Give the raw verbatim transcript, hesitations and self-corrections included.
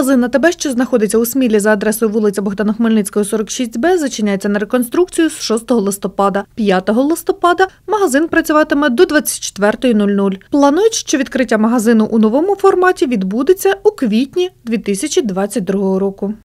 Магазин АТБ, що знаходиться у Смілі за адресою вулиця Богдана Хмельницького, сорок шість Б, зачиняється на реконструкцію з шостого листопада. п'ятого листопада магазин працюватиме до двадцять четвертої нуль нуль. Планують, що відкриття магазину у новому форматі відбудеться у квітні дві тисячі двадцять другого року.